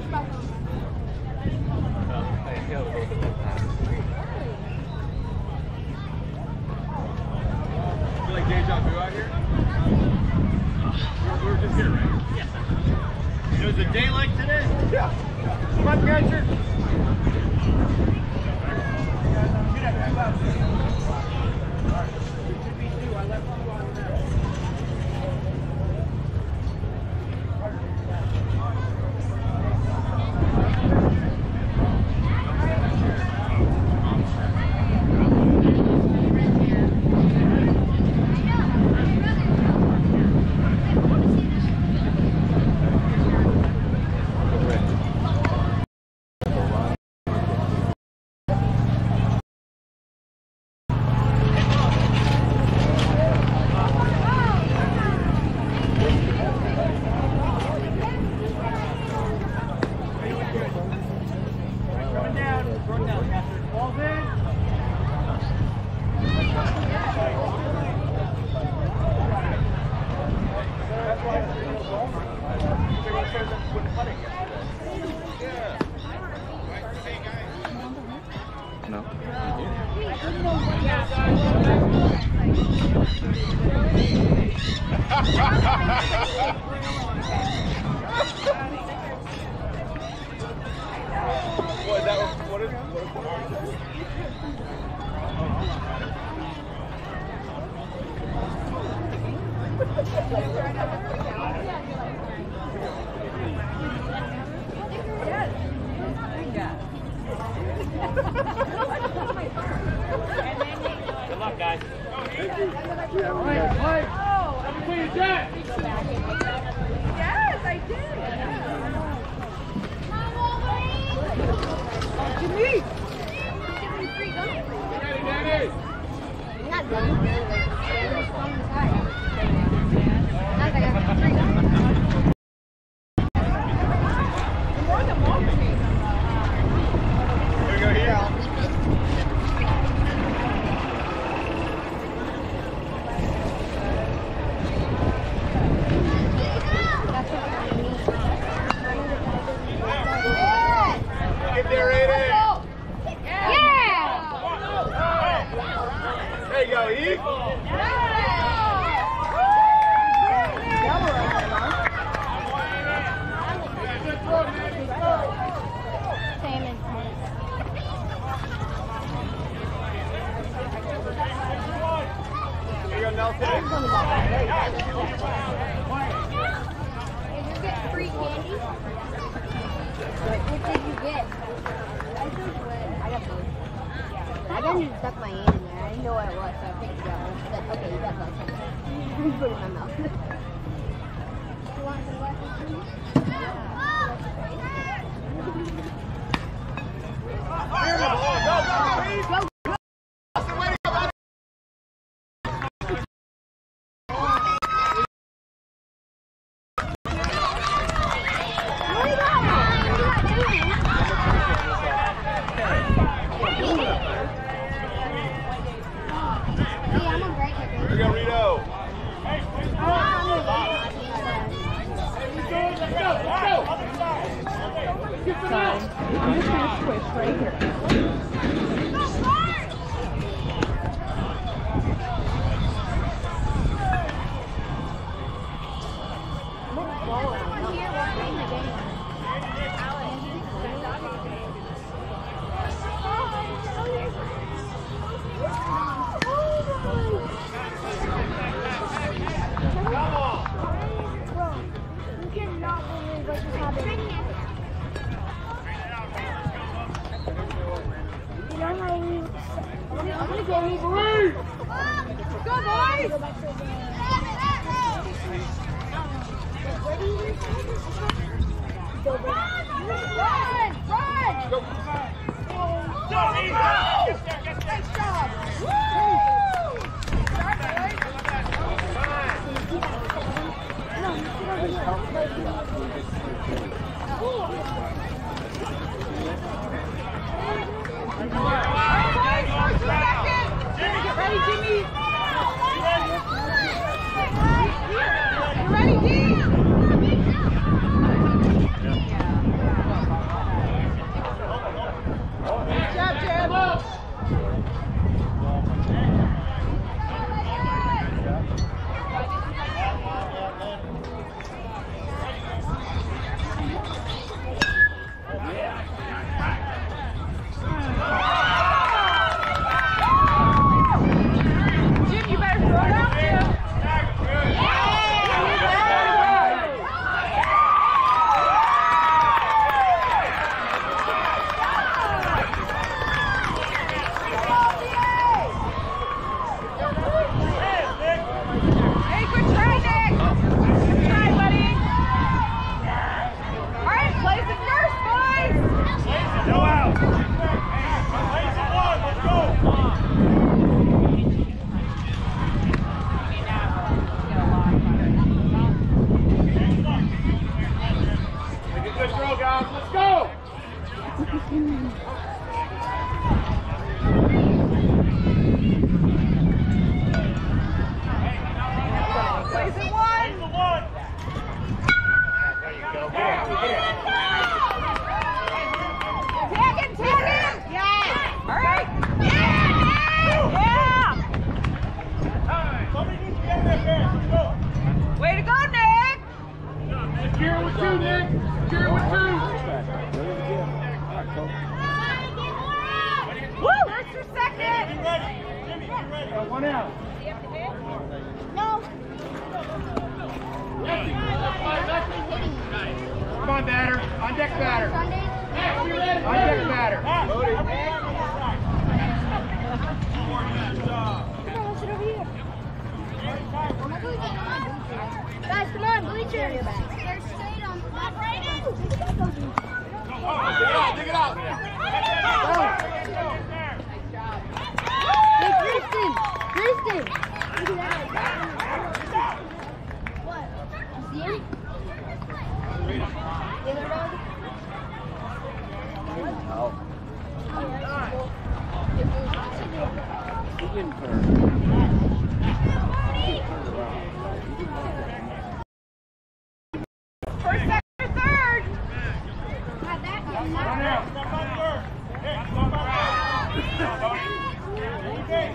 Like deja vu out here? We were just here, right? Yeah. It was a day like today? Yeah. Come on, catcher. I left two on there. No. What is that? What is Good luck, guys. Thank you. Play. Everybody, Jack. Yes, I did. Jimmy. Ready, Danny? I'm not done. Not that I got 3 guns. More than one. Here we go here. Get there, Aiden. Yeah! There you go, Eve. Here you go, Nelson. You get free candy? What did you get? I got both. I didn't just stuck my hand in there. I didn't know what it was, so I picked it up. I said, okay, you got both. Put it in my mouth. You want some glasses? Go! I'm just going to switch right here. go, guys. Let's go. Place it one. There you go. Get it. Tag it. Yeah. All right. Yeah. Somebody needs to get that back. Let's go. Way to go, Nick. Secure with two, Nick. Secure with two. Woo! First or second? Be ready. Jimmy, be ready. One out. No. Come on, batter. On deck batter. Sundays. On deck batter. Guys, come on, bleachers. They're straight on that right now. Dig it out. Hey, Kristen. Look at that. What? You see him? The other dog? First, second, or third? Not that yet. One out. Step on third. Hey, step on third. Okay.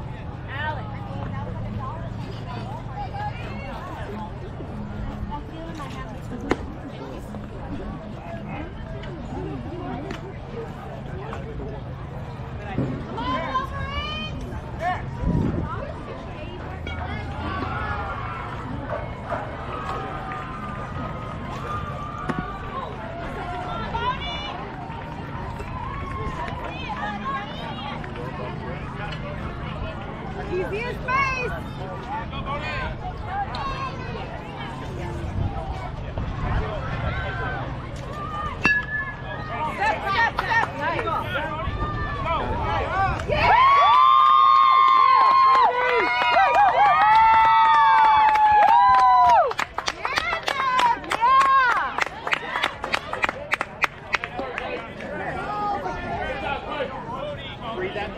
Easiest space. Step. Nice. Yeah! Read that.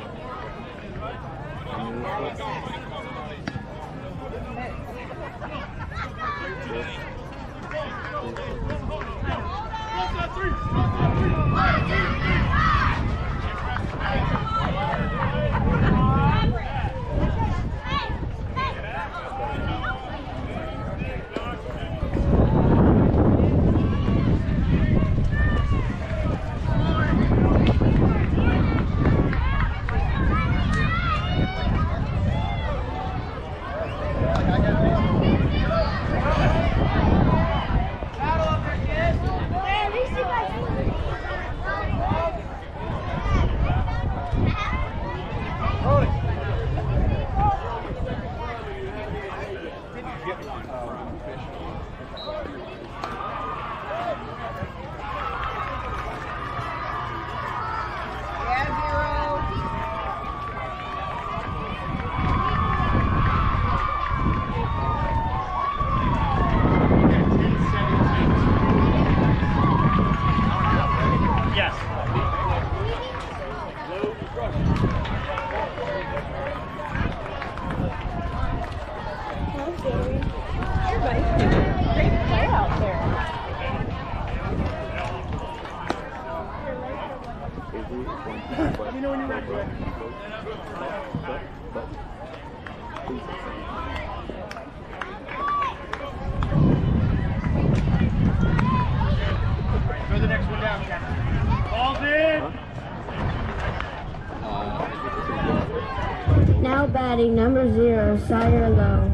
Let me know when you're ready. Throw the next one down, Captain. Ball's in. Now batting number 0, Sire Lowe.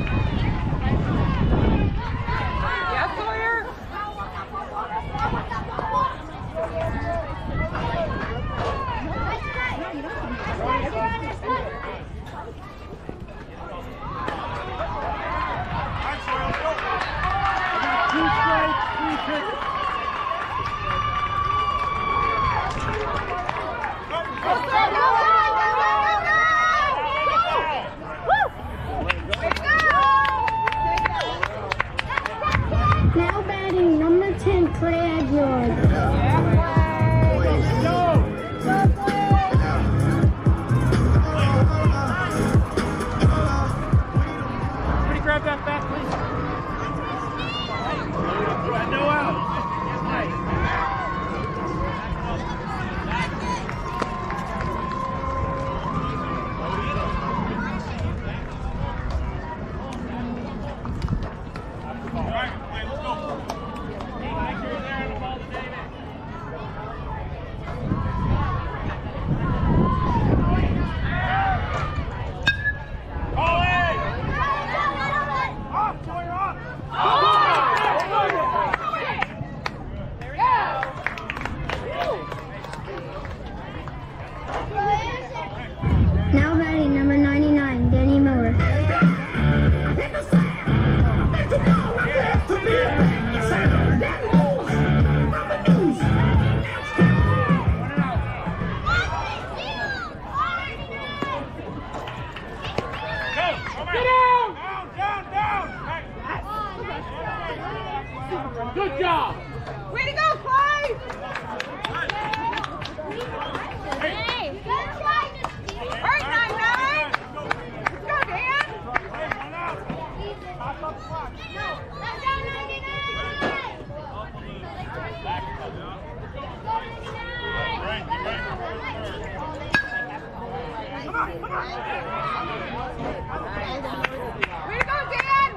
Yes, Sawyer? Two strikes, 3 pitches. Now batting number 10, Clay Aguilar. Somebody grab that bat, please. No out. Now batting number 99, Danny Miller. Good job! Way to go, Clay! All right, 9-9. Let's go, Dan. Way to go, Dan.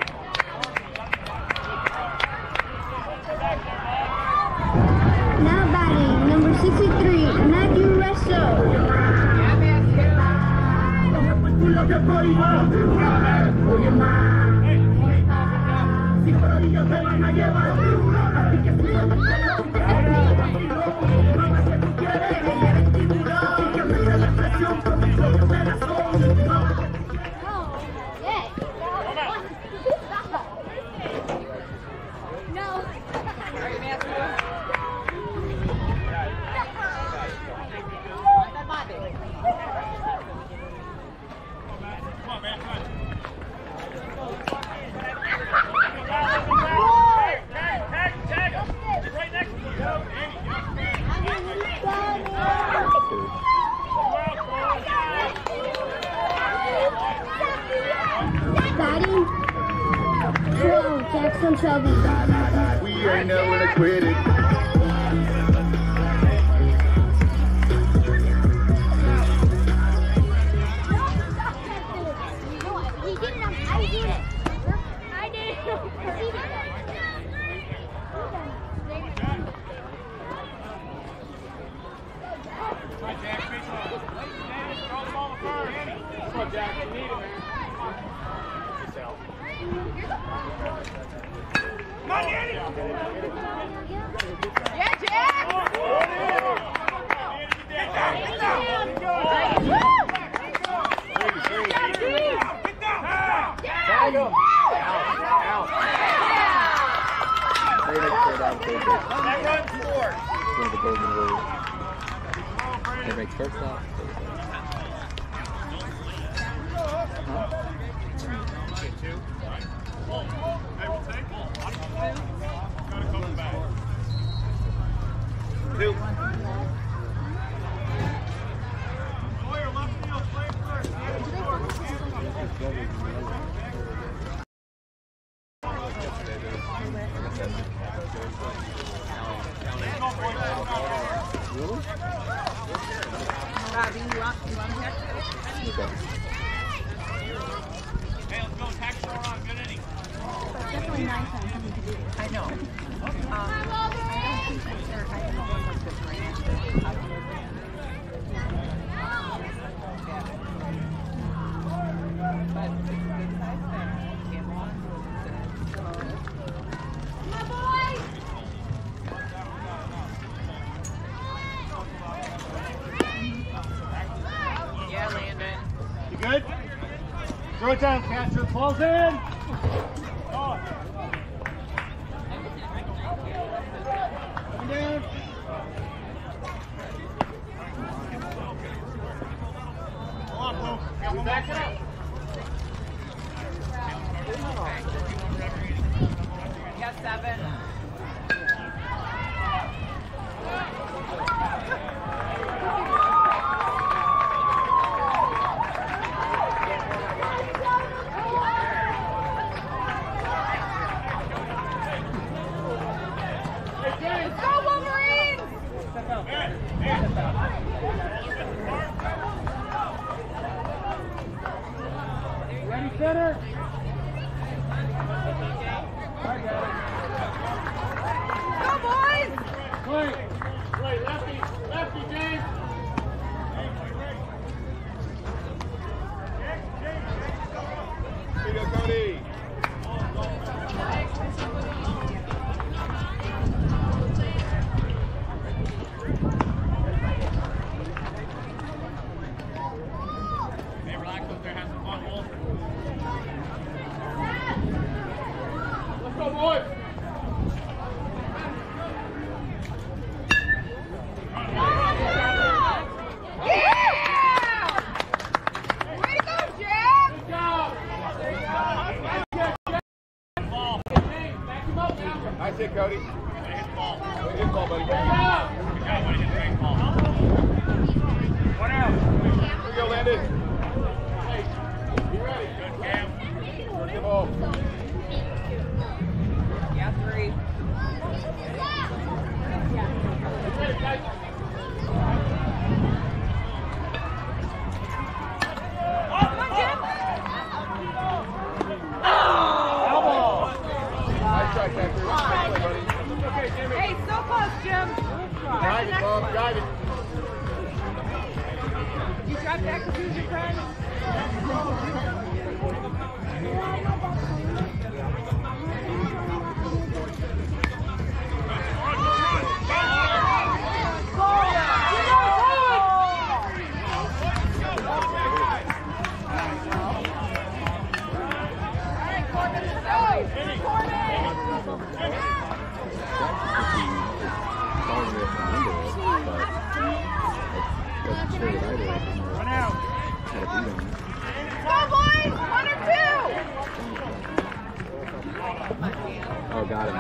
Now batting number 63, Matthew Resto. Batting 12, Jackson Shelby. We ain't never gonna quit it. Yeah, Jack. That run scores. One of the golden rules. They make first off. Two. Robbie, you want to check? Okay. Hey, let's go. Tack short on. Good inning. It's definitely nice on something to do. I know. I don't think I'm sure. I don't know what's good for you. But it's a good size bag. Throw it down, catcher. Falls in. Oh. Coming down. Come on, Pooh. Back it up. Yes, 7. Ready, center. Go, boys! Wait, lefty, James. Here you go, Cody. Hey, relax up there, have some fun, Wolf. Let's go, boys. Nice hit, Cody. Hit the ball, buddy. Good job, buddy. Hit the big ball. One out. Here we go, Landon. Hey, be ready. Good, Cam. Work the ball. Yeah, 3. Be ready, guys. Nice try, catcher. Nice play, buddy. Okay, Jimmy. Hey, so close, Jim. Drive it, Bob. Drive it. You drive back to your friend? Run out. Go, boys! 1 or 2! Oh, got him.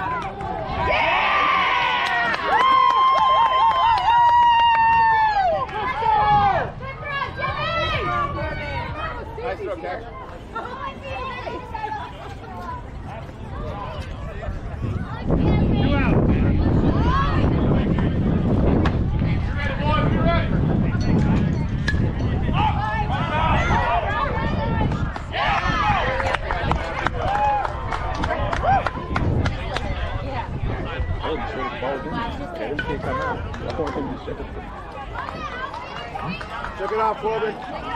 Nice throw, catcher. Two out. You ready, boys? You ready? Oh, the straight ball's in. Okay, this can't come out. I thought they just shut it. Check it out, Corbin.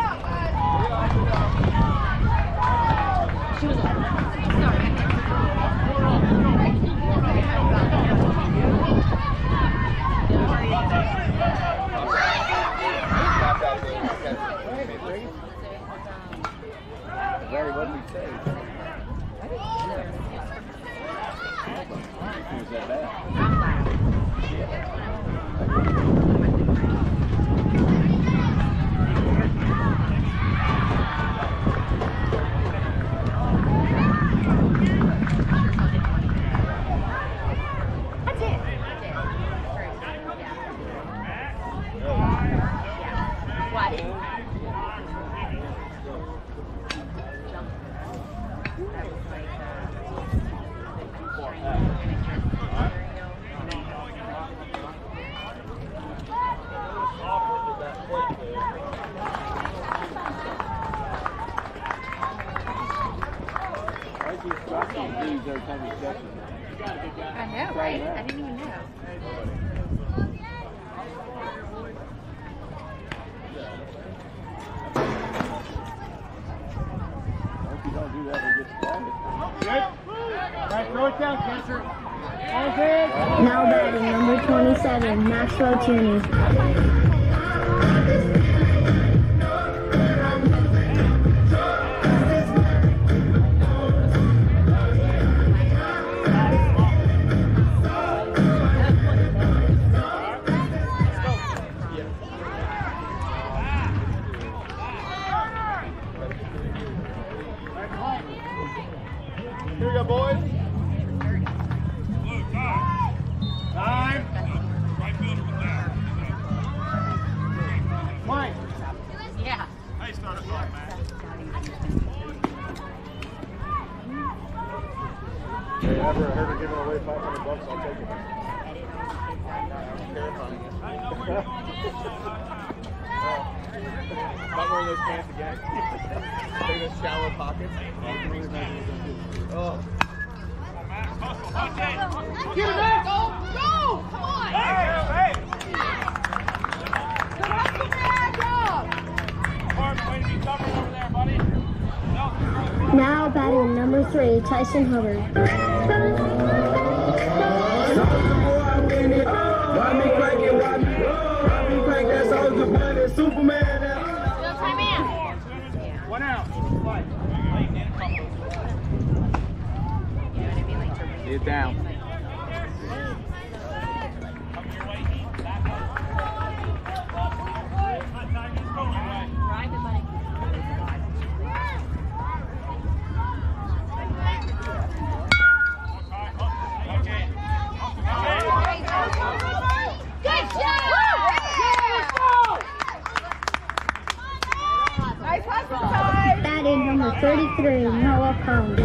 Larry, what did he say? He was that bad. I know, right? I didn't even know. If you don't do that, we get started. Good. Right, throw it down, catcher. Falls in. Now batting number 27, Maxwell Tooney. go, boys. Time. Mike. Yeah. Hey, start us off, man. Hey, ever heard of giving away $500? I'll take it. Terrifying. Not wearing those pants again. Take those shallow pockets. Oh. Get it back! Go! Go! Come on! Hey! Now batting number 3, Tyson Hubbard. One out. Get down. Good job! Nice hustle, Ty! Batting number 33, Noah Collins.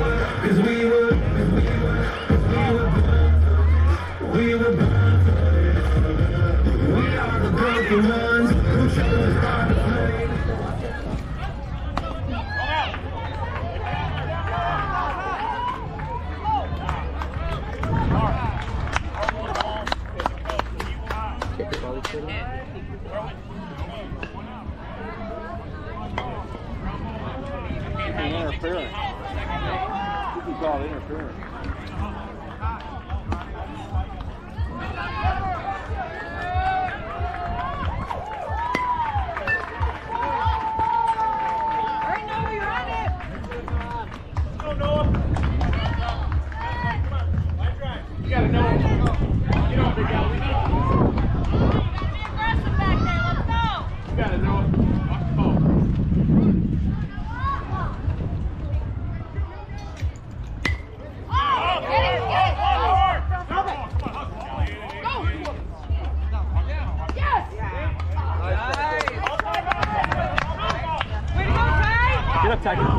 Interference. This is called interference. You gotta know it. Get on, big guy. You gotta know it. Watch the ball. Get up, Tiger.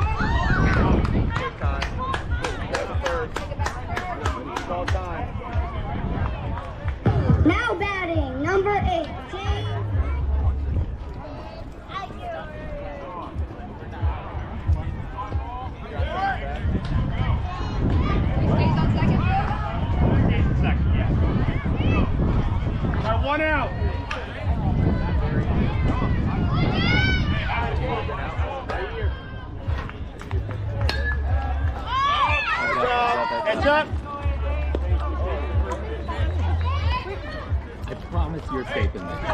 Now batting number 8, Got one out. Heads up. I promise you're safe in there.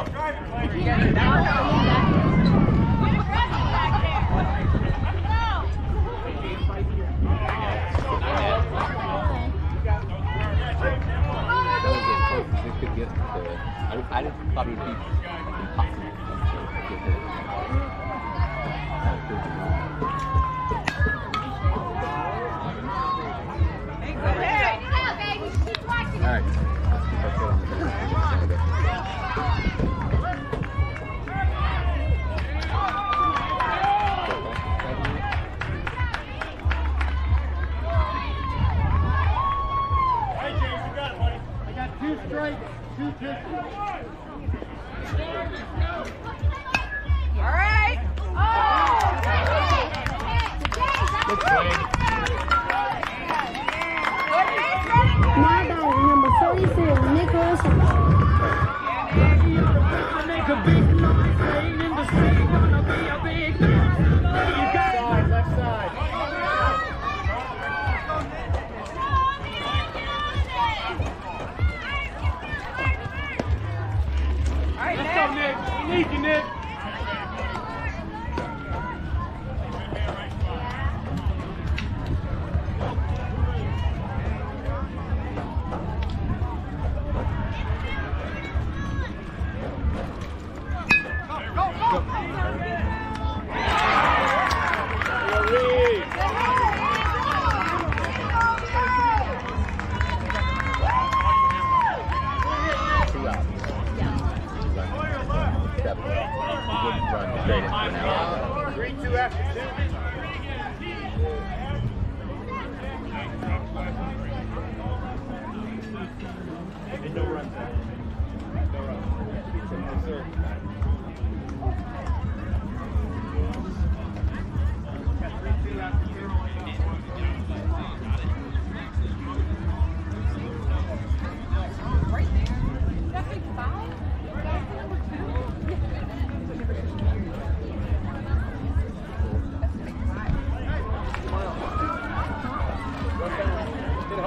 Could get to it. I just thought it would be impossible to get it. All right. Let's keep our foot on the gas. Hey, James, you got it, buddy. I got 2 straight, 2 pitches. All right. Oh! Good play. now batting number 44, Nicholas. Left side. All right, Let's go, Nick. We need you, Nick.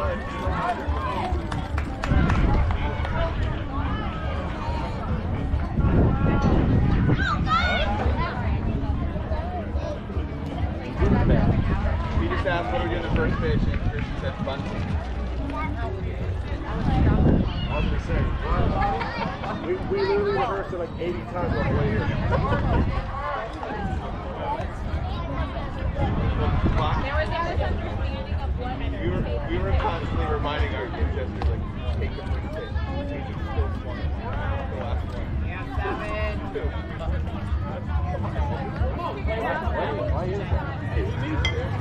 We just asked what we're doing the first pitch, and Christian said bunting. I was gonna say, we literally rehearsed it like 80 times on the way here. We were constantly reminding our kids yesterday, like, take the first pitch. Take the first one. The last one. Yeah, 7. Two. Why is that? It's me.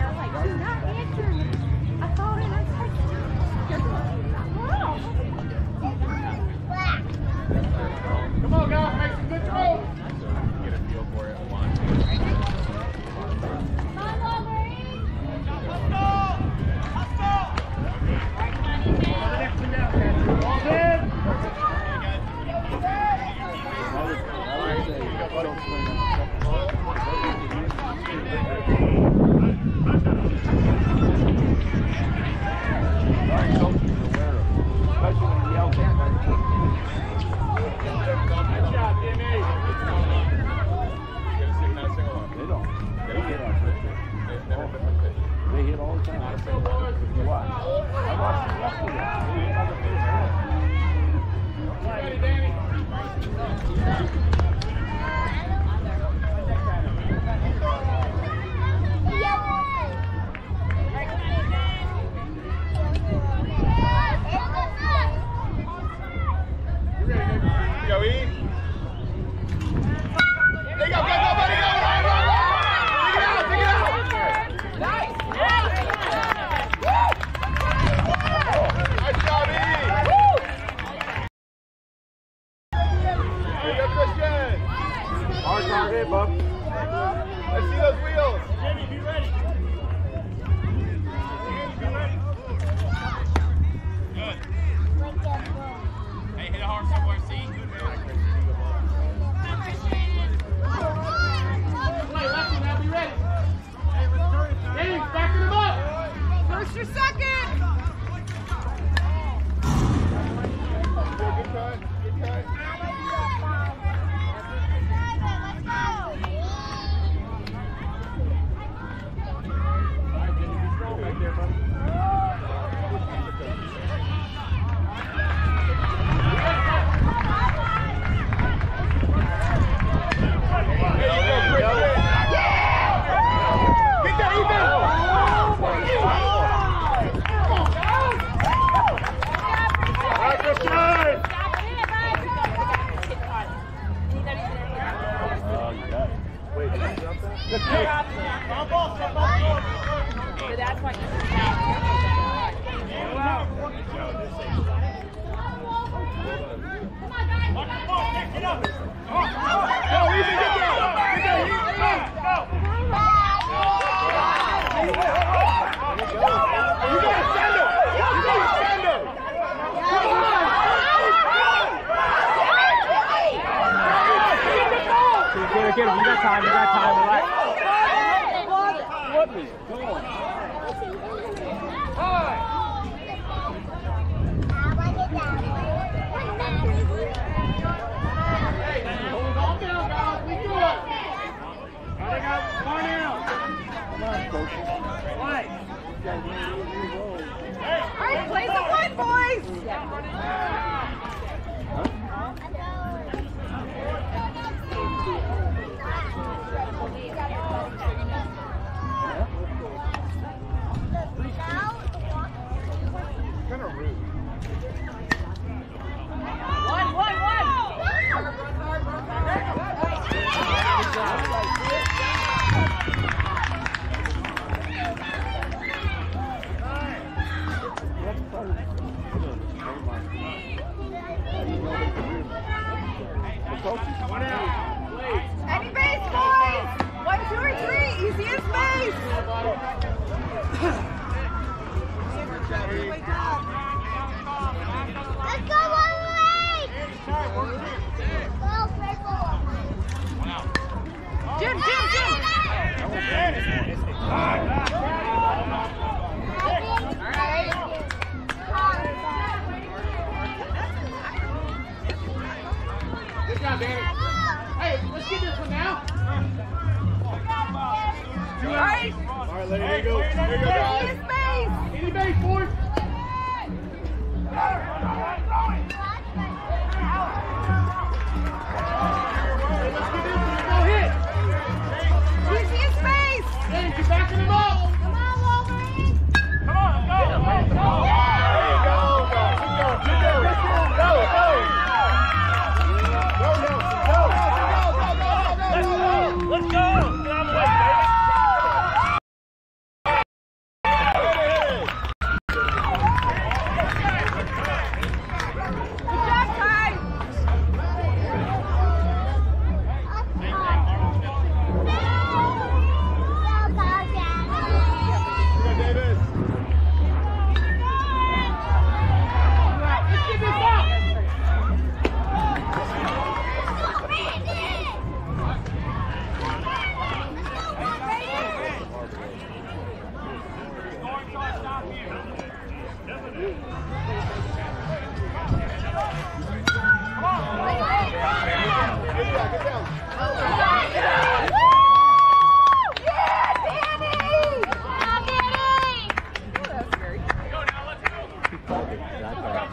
Come on, guys, make some good throws. Get a feel for it. One. They hit all the time. Why? I watched it yesterday. Joey. There you go, buddy, go! Dig it out! Nice job, E! There you go, Christian! Hard hit, bub. Let's see those wheels. Jimmy, be ready. Good. Hey, hit it hard somewhere, see? Play lefty, now be ready. Hey, backing him up. First or second? Good cut, good cut. That's why You got time, relax. What is going on? Alright, play some wood, boys! Kind of rude. One! Any base, boys! 1, 2, or 3, easiest base! Let's go, Wally! Jim! Alright.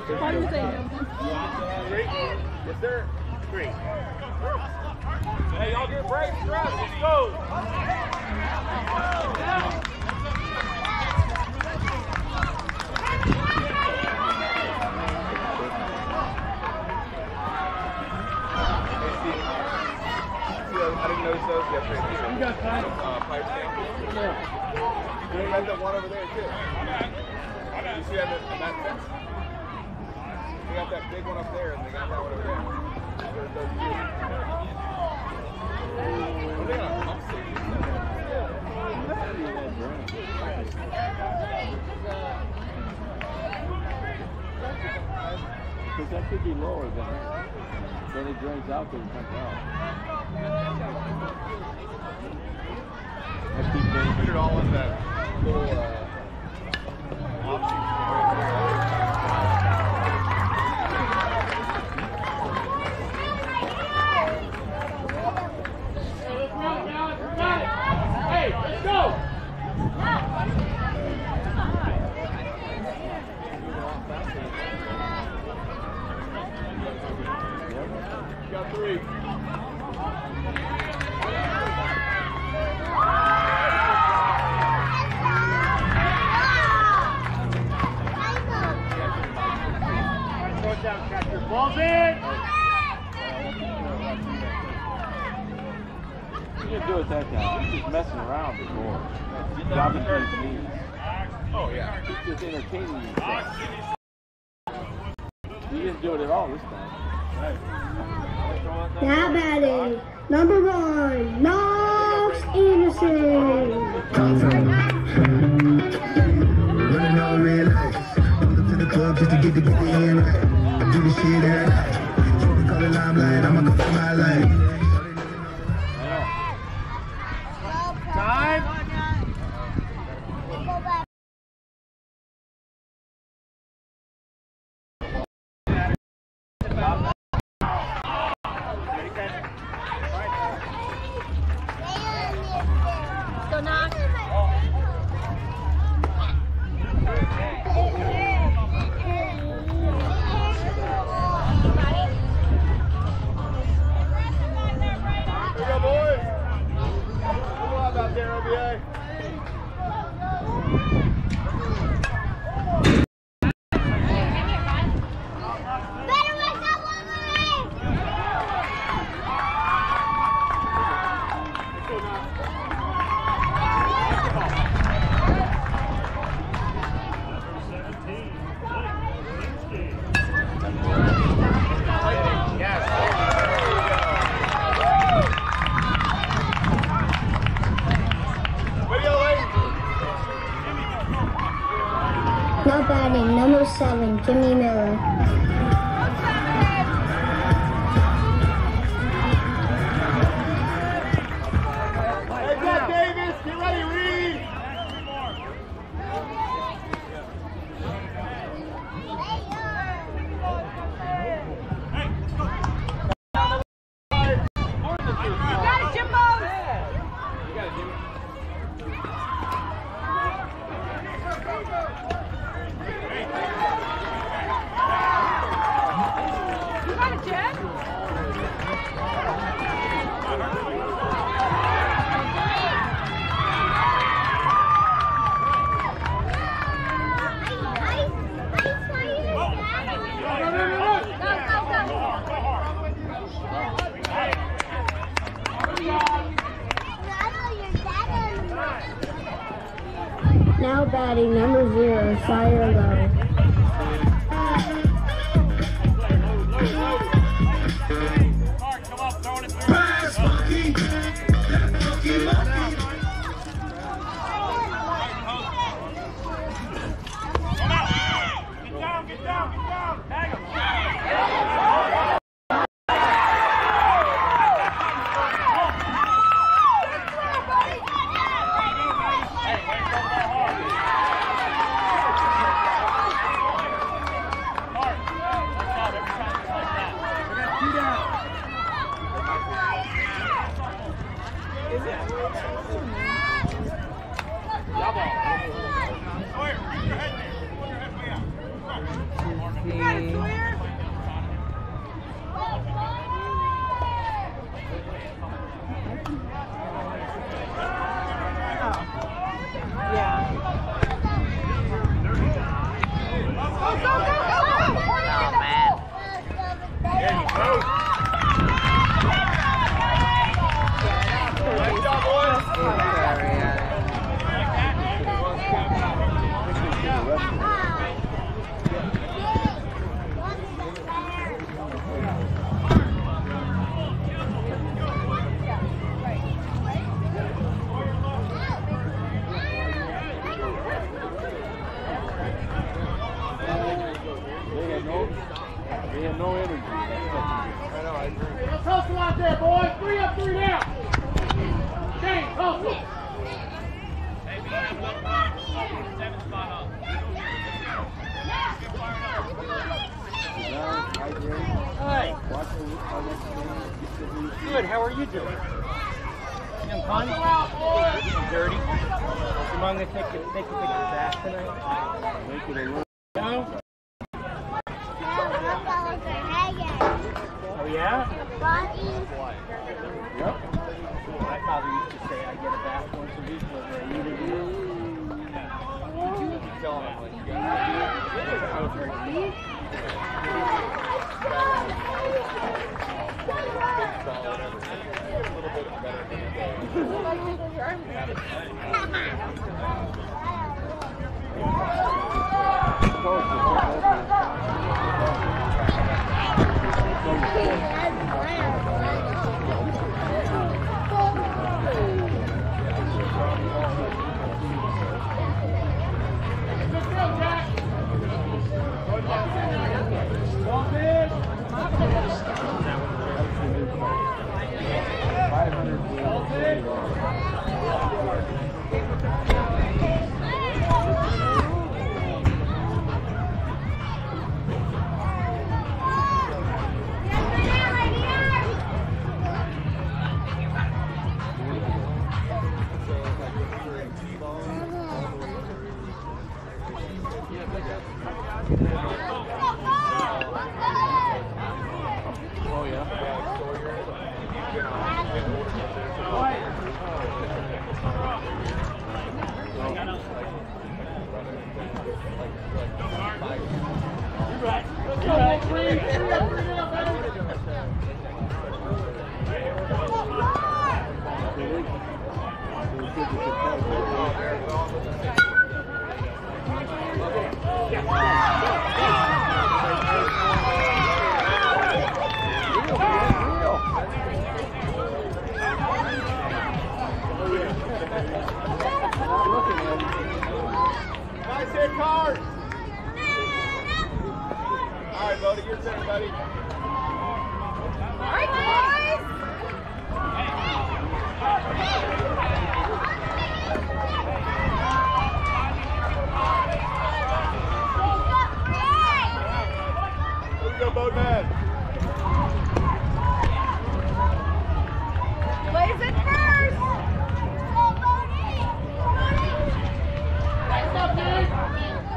Three? Yes, sir. 3. Hey, y'all get brave, stress. Let's go. I didn't notice those yesterday too. You got time? Pipe stand. Yeah. They got that one over there too. You see that in that fence? They got that big one up there, and they got that one over there. There's those two. What are they on? Pump station? Because that could be lower than that. Then it drains out and comes out. Put it all in that little Hey, let's go! You got 3. Ball's in! You didn't do it that time. He was just messing around before. Dropping to his knees. Oh, yeah. He's just entertaining himself. He didn't do it at all this time. Now batting, number 1, Knox Anderson. Running all red lights. Pull up to the club just to get the hand right. I do this shit every night. You can call it limelight, I'ma go for my life. Time! Go knock. Now batting, number 7, Jimmy Miller. Hey, Jack Davis, get ready, Reed! Now batting, number 0, Fire Low. Pass, monkey! Monkey, monkey! Get down! Tag him! They had no energy. I know, I agree. Let's hustle out there, boys. 3 up, 3 down. Shane, hustle. Hey, we have 1 point. 7 spot up. Get fired up. Hi. Good. How are you doing? Having fun? Getting dirty. Your mom gonna make you take your bath tonight? Make it a little. No? Oh yeah? Yep. My father used to say I get a bath once a week whether I eat or not. Tell them what you got. I was very Nice hit, Card. All right, Bodie, your turn, buddy. All right, boys. Let's go, Boatman. Blaze it first. Go, Bodie. Nice up, dude.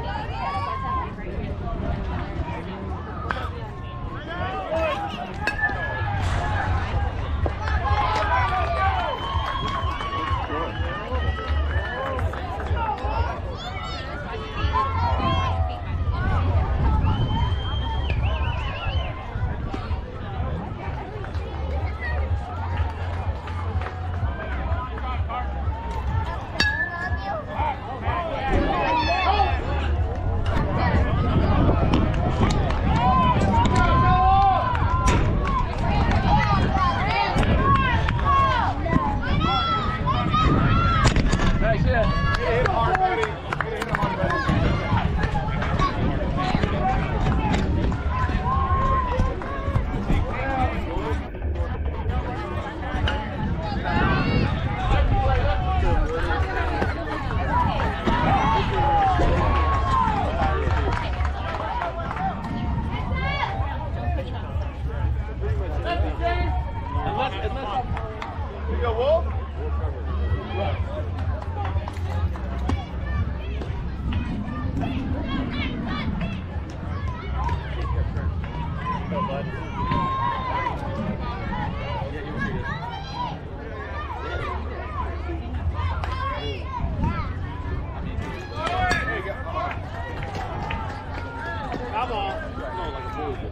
You go, Wolf. Go, bud. Come on.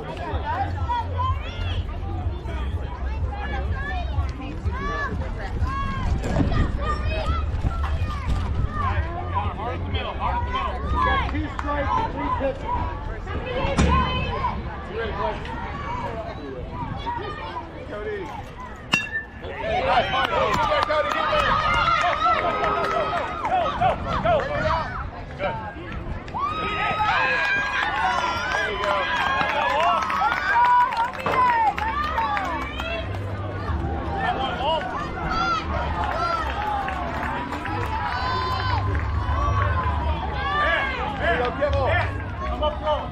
Hard in the middle, hard in the middle. You got 2 strikes and 3 pitches. You ready, Blake? Cody. Hey, nice. Get there, Cody. Get there. Go. Bring it out. Good. There you go. Kimmel. I'm up close.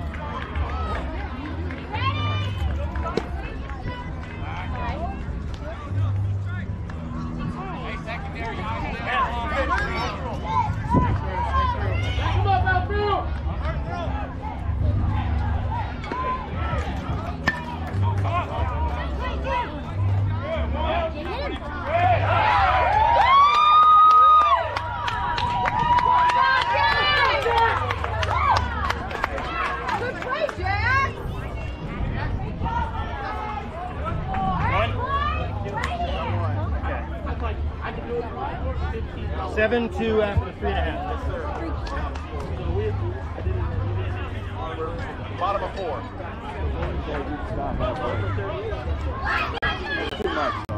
Seven to after 3.5. Bottom of 4. Too much, though.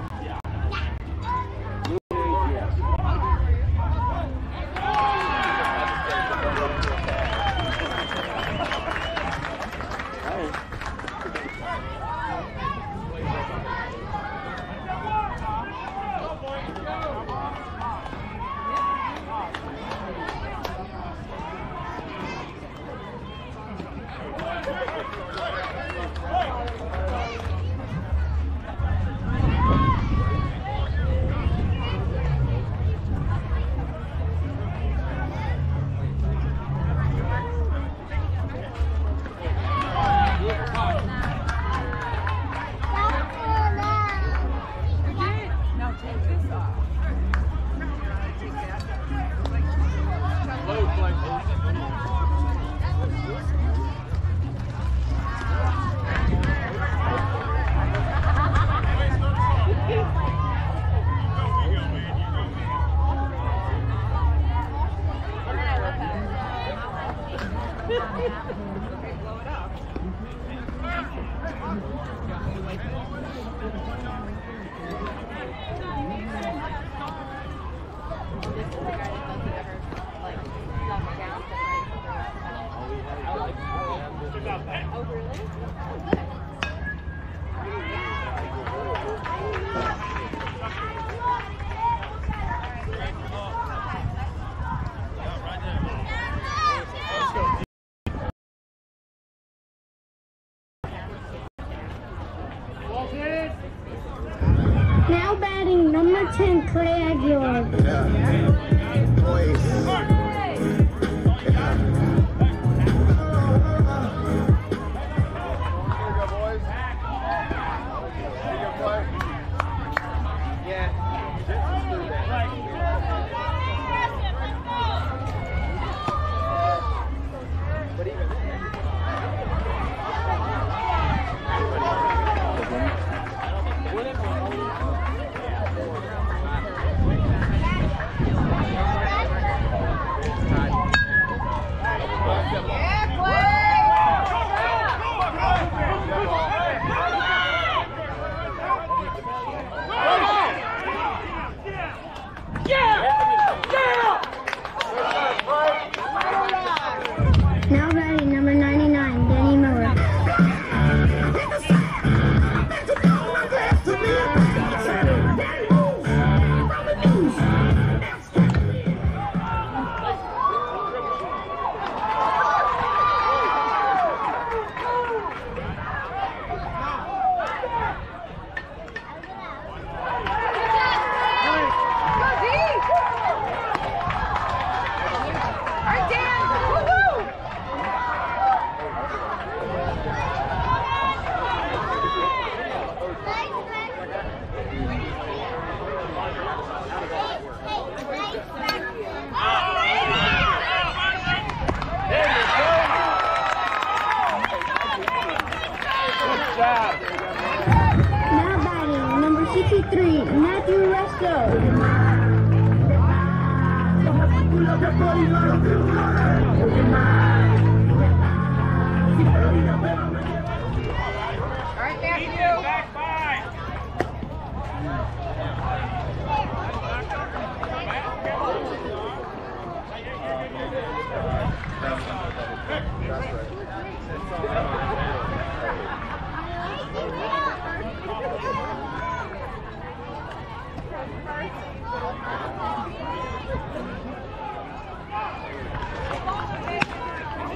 Now batting number 10, Clay Aguilar. Now batting number 99, Danny Miller. Now batting number 63, Matthew Resto. Back 5.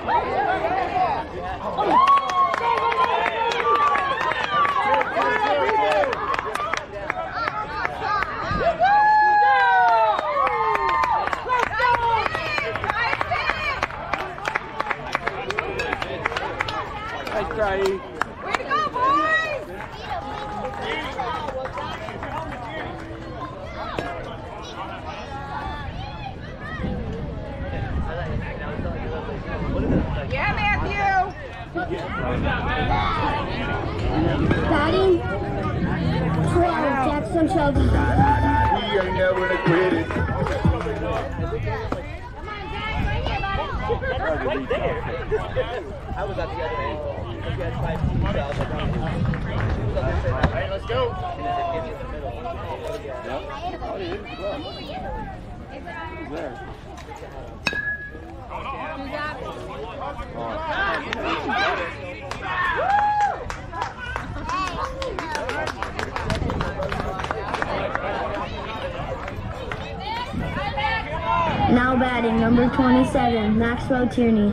Batting 12, Jackson Shelby. We ain't never gonna quit it. Right there. I was at the other end. You guys 5 teams. I was like, all right, let's go. Now batting number 27, Maxwell Tierney.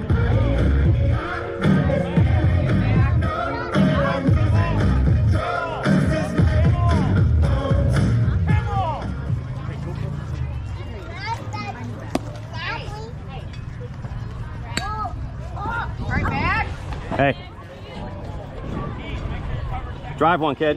Hey. Drive one, kid.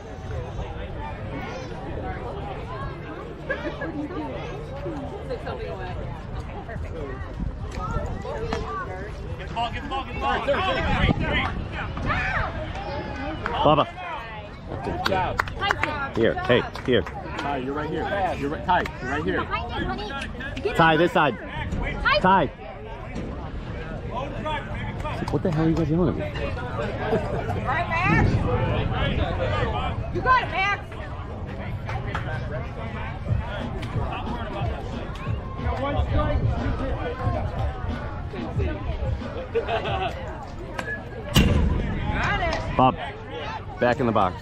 Get the ball. Bubba. Here, hey, here. Ty, you're right here. You're right, Ty, you're right here. Ty, this side. Ty. What the hell are you guys yelling at me? All right, Max. You got it, Max. One strike. Got it. Bob, back in the box.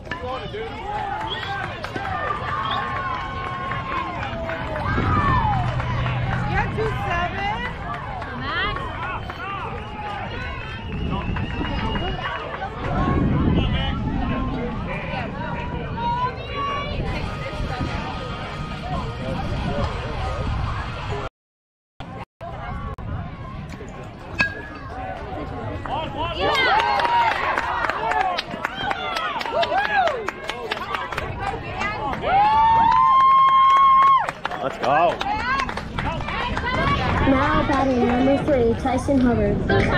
Yeah, 2-7. Max. Let's go. Now batting number 3, Tyson Hubbard.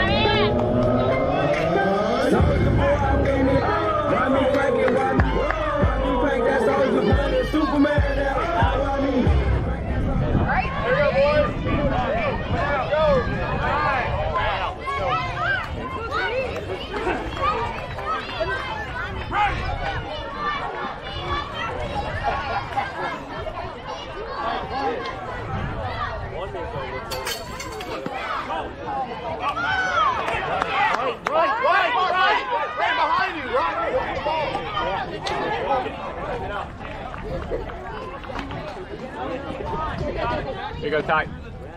Here you go, Ty.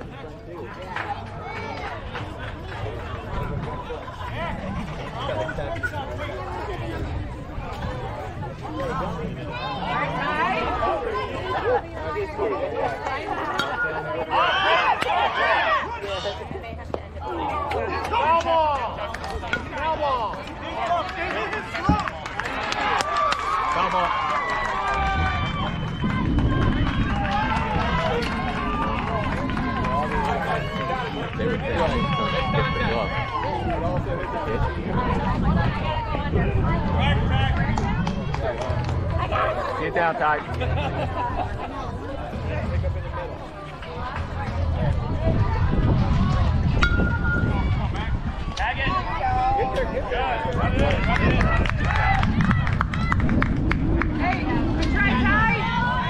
Come on. They were get down, Ty. Tag it. Get there. Run it in. Hey, good try, Ty.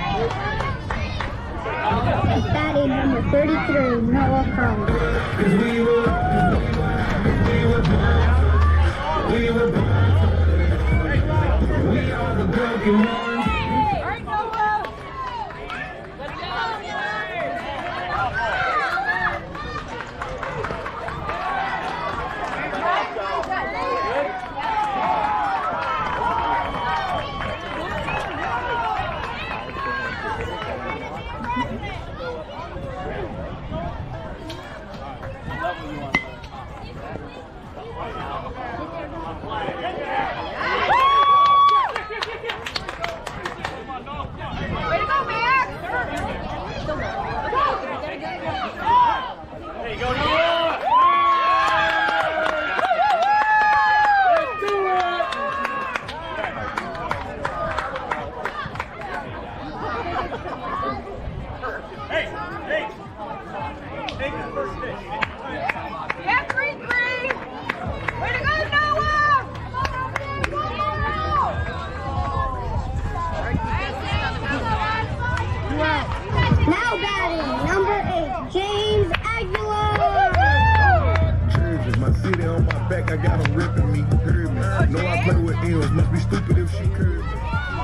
Batting number 33, Noah Crum. We are the broken ones. All right, Noah. Let's go. back, I got them ripping me. Heard me. Know I play with M's. Must be stupid if she curved me.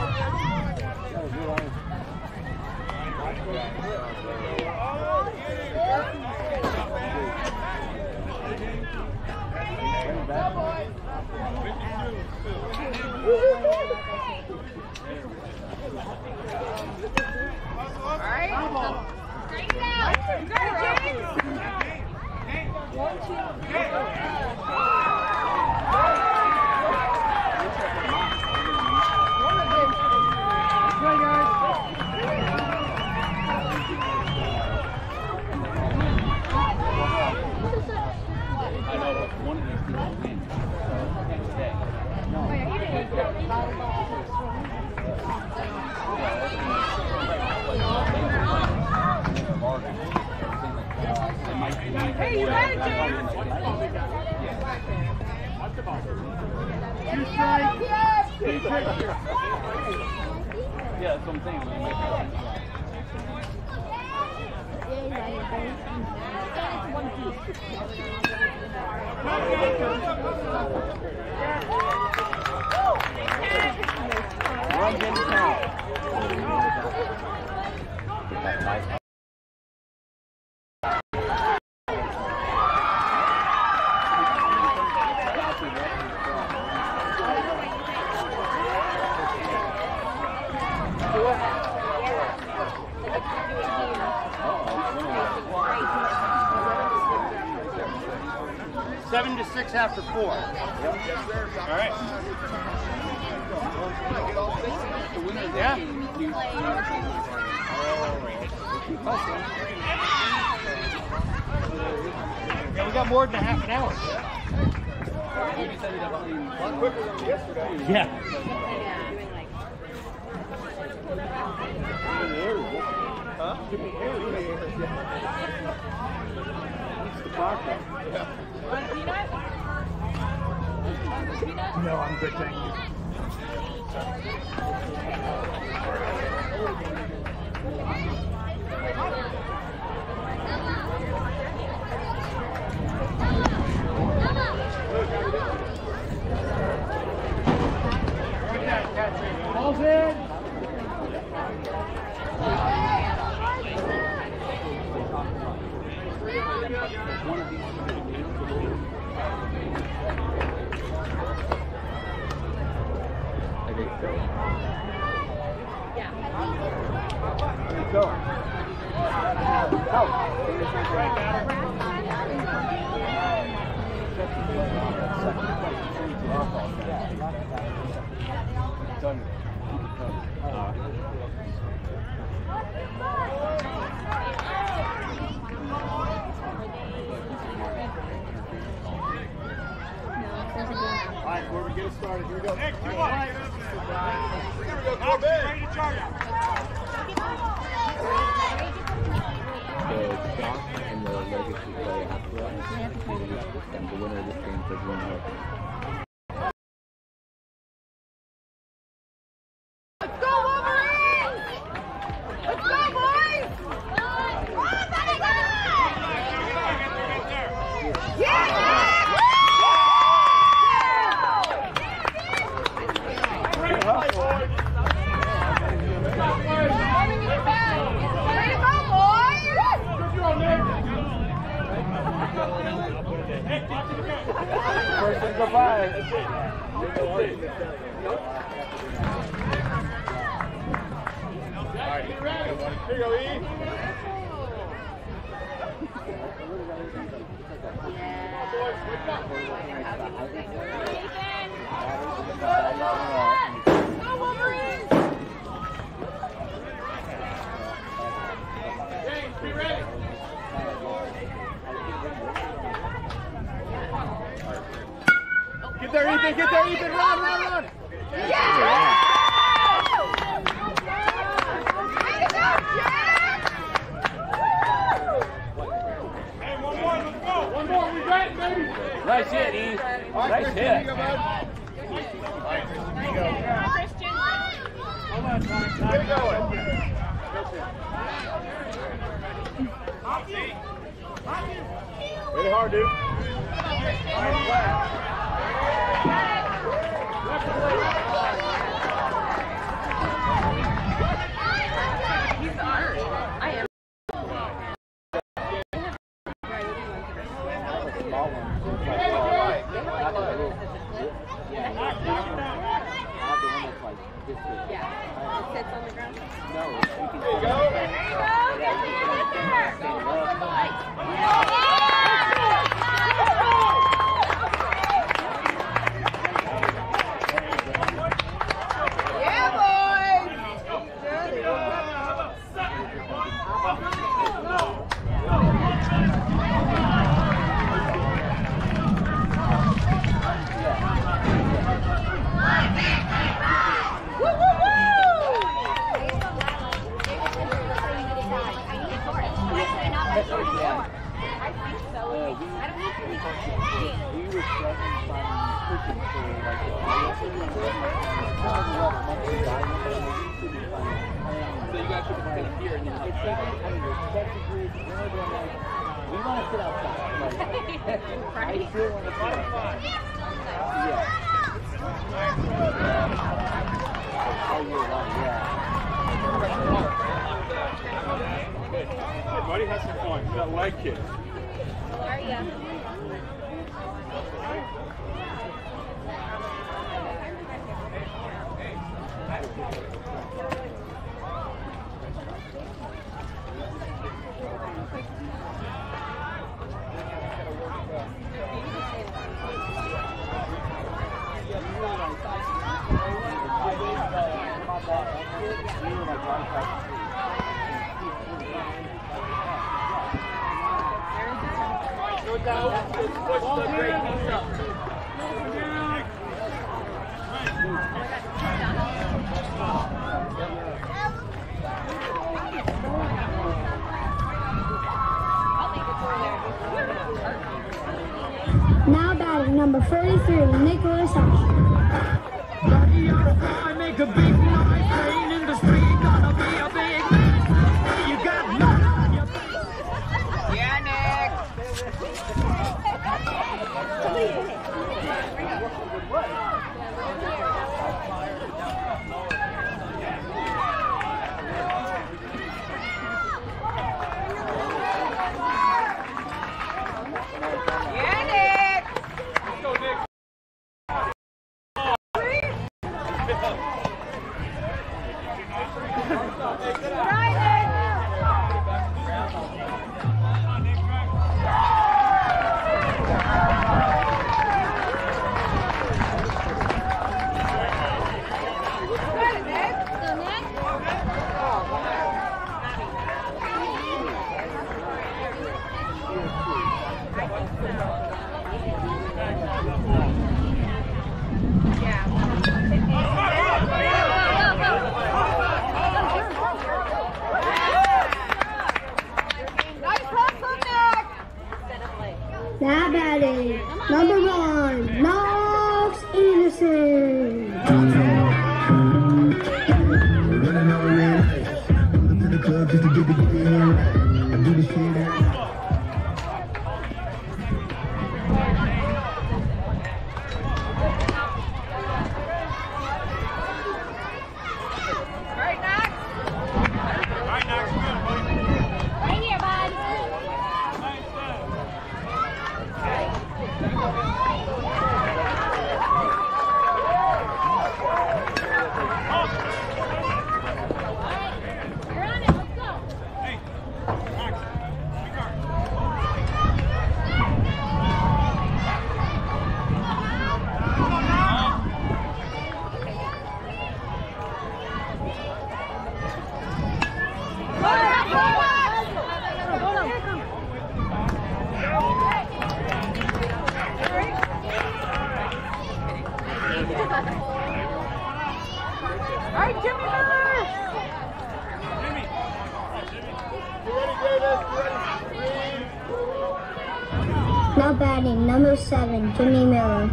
Hey, you got it, James! Yeah, that's what I'm saying. Run in town. 7 to 6 after 4. All right. Yeah. Yeah, we got more than a half an hour. Yeah. Huh? No, I'm good, thank you. Ball's in. Alright, before we get started, here we go. Nick, Here come on. we go, Knox, go big. ready to charge. The Doc and the Legacy play after us. And the winner of this game says winner. Let's go, Wolverines! Let's go, boys! Yeah! First goodbye. Here you go, E. Go, Wolverines! James, be ready. Get there, Ethan! Get there, Ethan! Run, run, run! Yeah! Way to go, Jack! Hey, one more, let's go. One more, we got it, baby! Nice hit, E. All right, Nice Christian, hit. you go, bud. Christian. Get it going. Really hard, dude. Buddy has some fun. That leg kick. How are you? Now batting number 43, Nicholas Hutch. I make a big noise, playing in the street, gonna be a big man. You got nothing on your face. Yeah, Nick. Now batting number 1, Knox Anderson. Running on red lights. Pulling to the club just to get the game right. I do the shit Now batting number 7, Jimmy Miller.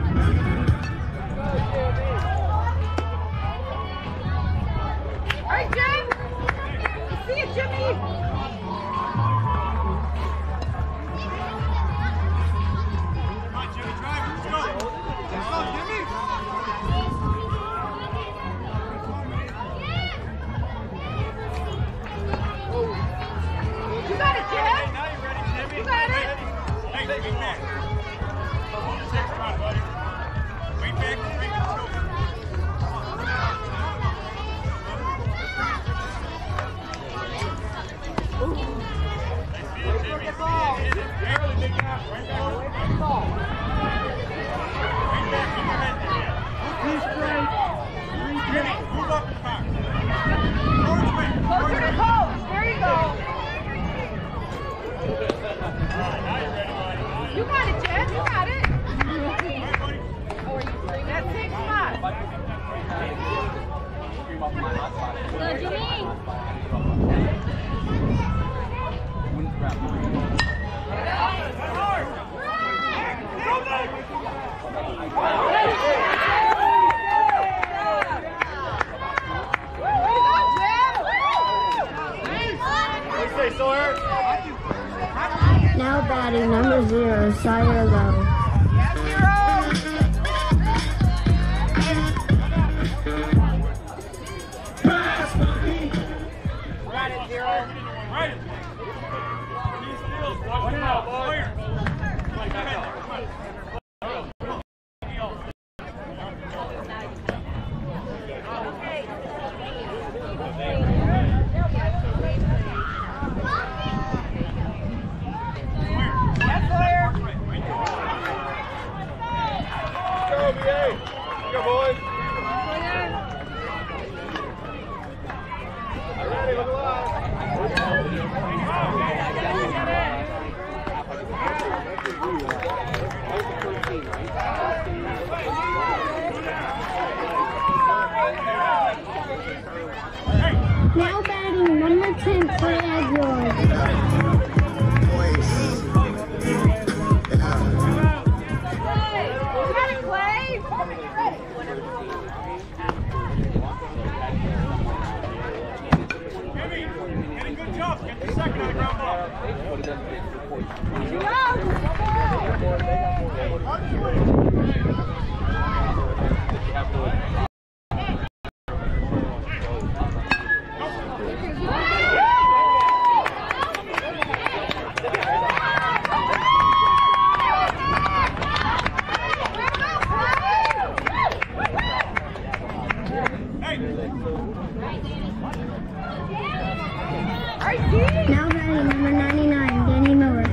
Alright, Jim! See you, Jimmy! Come on, Jimmy! Now batting number 0, Sire Lowe. Now batting number 10, Fred George. Now batting number 99, Danny Miller.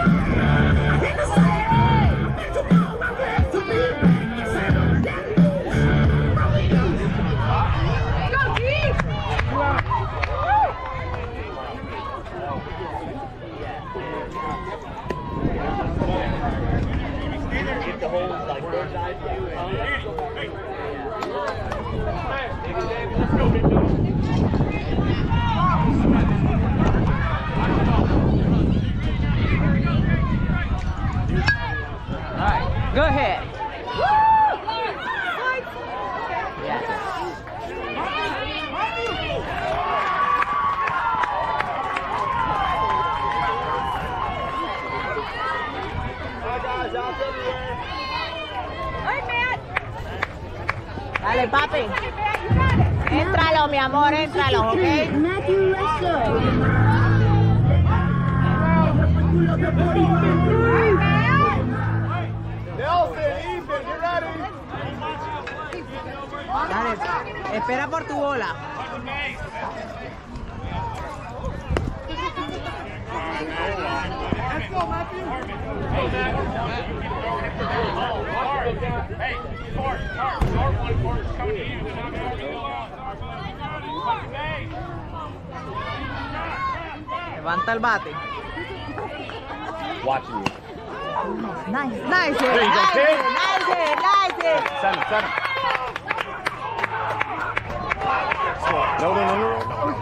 Get the whole like bird's eye view. Let's go, big dog. Alright, go ahead. Dale, papi. Éntralo, mi amor, éntralo, ¿ok? Matthew Russell. Dale, espera por tu bola. Levanta el bate. Watching you. Nice, nice hit, There you go, nice kid. hit, nice hit, nice hit. Center, center. No, no, no, no.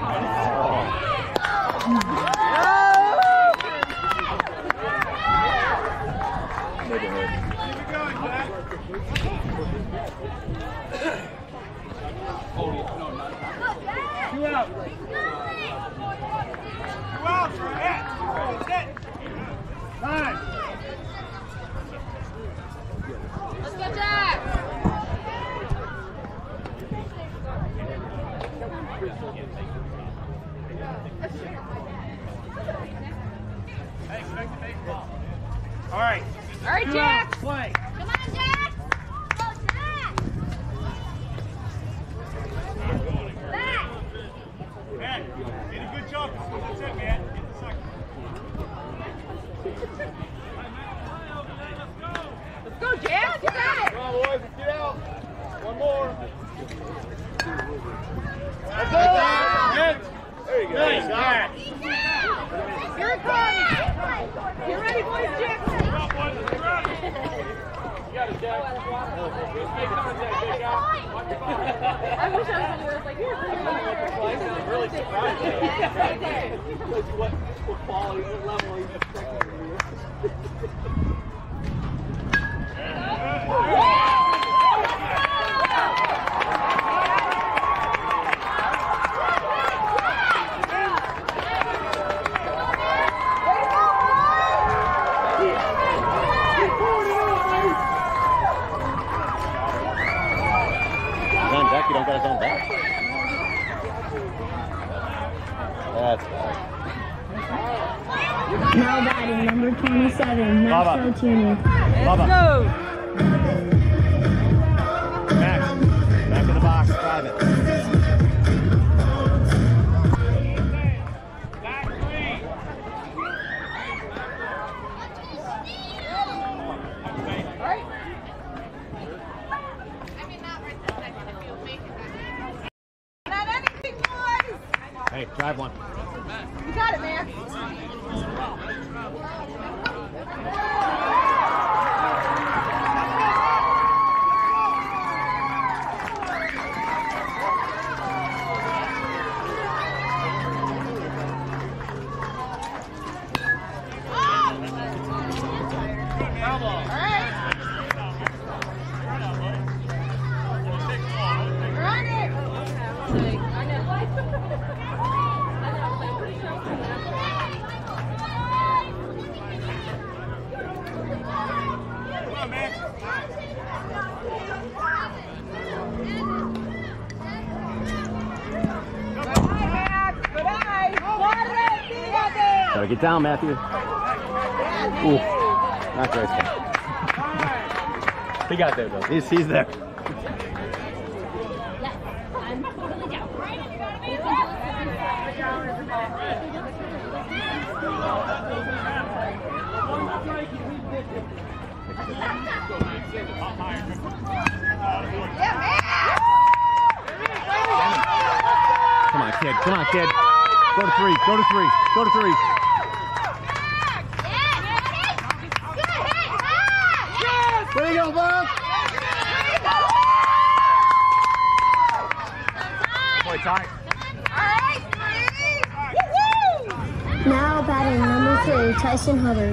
Two out. Nice. Let's go, Jack! All right. All right, Jack! Play. Come on, Jack! Go, Jack! Back! Man, did a good job. That's it, man. Get the second. Let's go, Jack! You got it! Come on, boys, let's get out. One more. That's it. There you go. Nice catch. Here it comes! Get ready, boys, Jack! You got it, Jack. Make contact, big guy. Watch your body. I wish I was anywhere like here. I'm really surprised. Right there. What quality, what level he's expecting to be. 7, Max Jr. Let's go! Max, back in the box, drive it. Hey, drive one. You got it, man. Gotta get down, Matthew. Ooh, not great. He got there, though. He's there. I'm totally down. Come on, kid. Come on, kid. Go to 3. Go to 3. Go to 3. There you go, Bob. Boy, tight. Now batting number 3, Tyson Hubbard.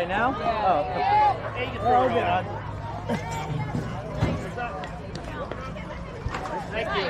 right now? Yeah. Oh, okay. Hey, you can throw it on. Thank you.